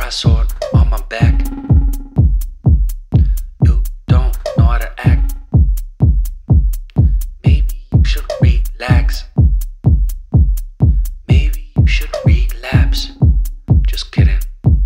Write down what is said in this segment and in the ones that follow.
I saw it on my back. You don't know how to act. Maybe you should relax. Maybe you should relapse. Just kidding.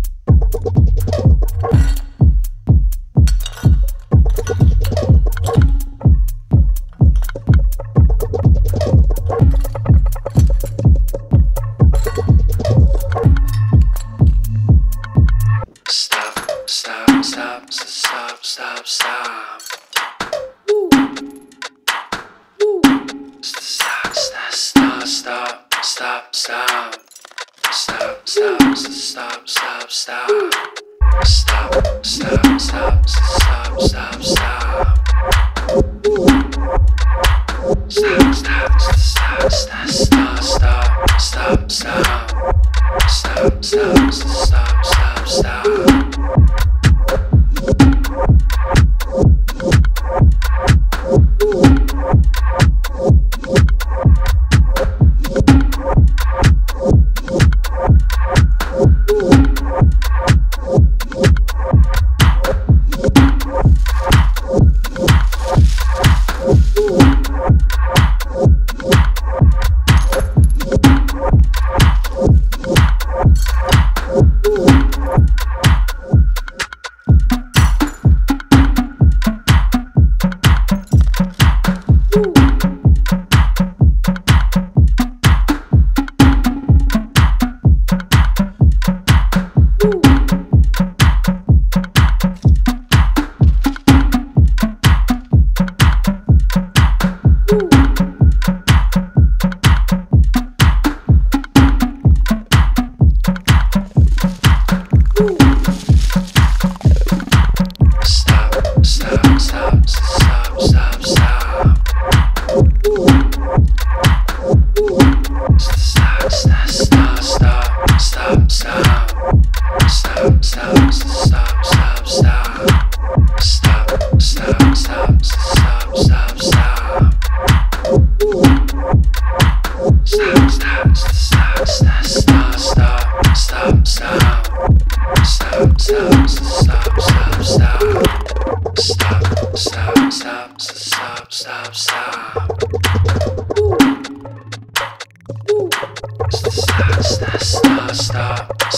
Stop, stop, stop, stop, stop, stop. Woo. Woo. Stop, stop, stop, stop, stop, stop. Stop, stop, stop, stop, stop. Stop, stop, stop, stop, stop, stop. Stop, stop, stop, stop, stop, stop, stop, stop.